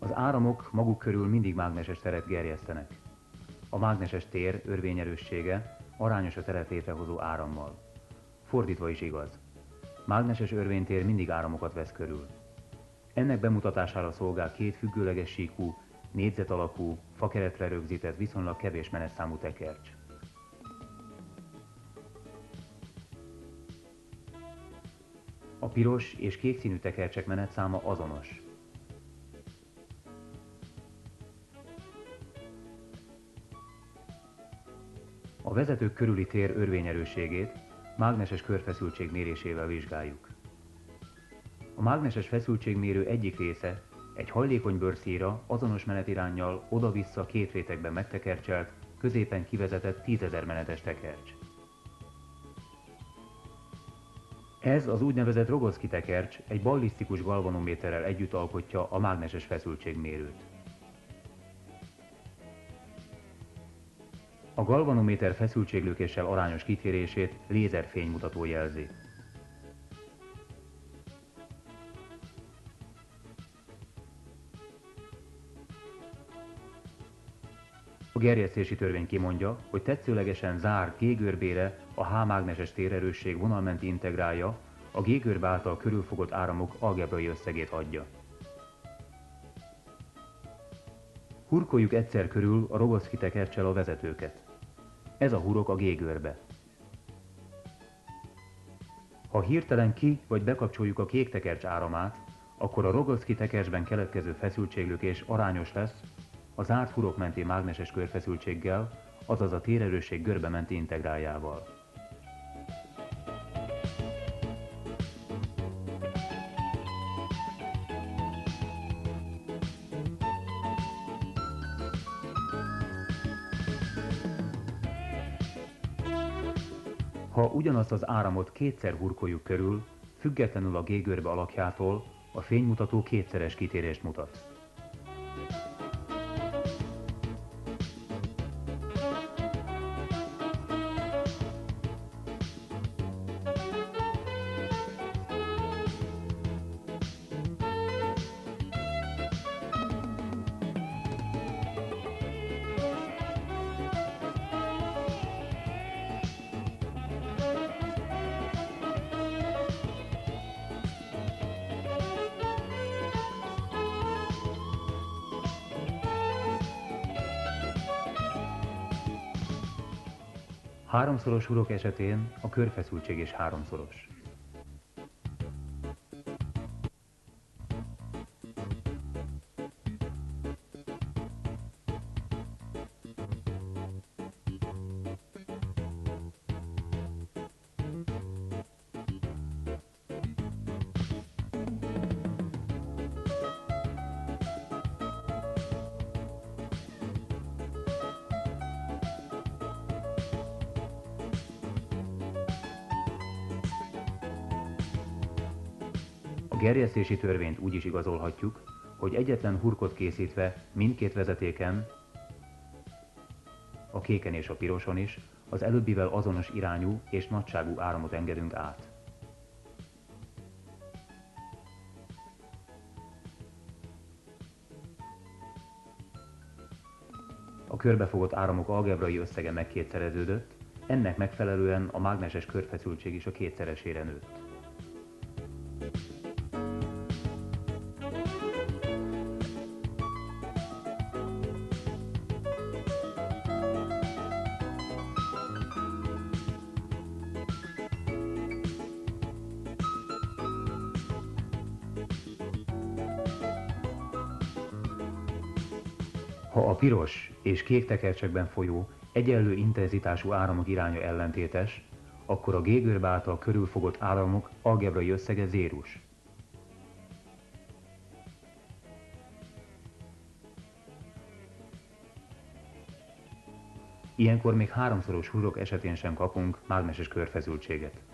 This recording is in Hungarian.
Az áramok maguk körül mindig mágneses teret gerjesztenek. A mágneses tér örvényerőssége arányos a teret létrehozó árammal. Fordítva is igaz. Mágneses örvénytér mindig áramokat vesz körül. Ennek bemutatására szolgál két függőleges síkú, négyzet alakú, fakeretre rögzített viszonylag kevés menetszámú tekercs. A piros és kék színű tekercsek menetszáma azonos. A vezetők körüli tér örvényerősségét mágneses körfeszültség mérésével vizsgáljuk. A mágneses feszültségmérő egyik része egy hajlékony bőrszíra azonos menetiránnyal oda-vissza két rétegben megtekercselt, középen kivezetett 10 000 menetes tekercs. Ez az úgynevezett Rogowski tekercs egy ballisztikus galvanométerrel együtt alkotja a mágneses feszültségmérőt. A galvanométer feszültséglökéssel arányos kitérését lézerfénymutató jelzi. A gerjesztési törvény kimondja, hogy tetszőlegesen zárt G-görbére a H mágneses térerősség vonalmenti integrálja a G-görbe által körülfogott áramok algebrai összegét adja. Hurkoljuk egyszer körül a Rogowski tekerccsel a vezetőket. Ez a hurok a G-görbe. Ha hirtelen ki vagy bekapcsoljuk a kék tekercs áramát, akkor a Rogowski tekercsben keletkező feszültséglökés arányos lesz a zárt hurok menti mágneses körfeszültséggel, azaz a térerősség görbe menti integráljával. Ha ugyanazt az áramot kétszer hurkoljuk körül, függetlenül a G-görbe alakjától, a fénymutató kétszeres kitérést mutat. Háromszoros hurok esetén a körfeszültség is háromszoros. A gerjesztési törvényt úgy is igazolhatjuk, hogy egyetlen hurkot készítve mindkét vezetéken, a kéken és a piroson is, az előbbivel azonos irányú és nagyságú áramot engedünk át. A körbefogott áramok algebrai összege megkétszereződött, ennek megfelelően a mágneses körfeszültség is a kétszeresére nőtt. Ha a piros és kék tekercsekben folyó egyenlő intenzitású áramok iránya ellentétes, akkor a G-görbe által körülfogott áramok algebrai összege zérus. Ilyenkor még háromszoros hurok esetén sem kapunk mágneses körfeszültséget.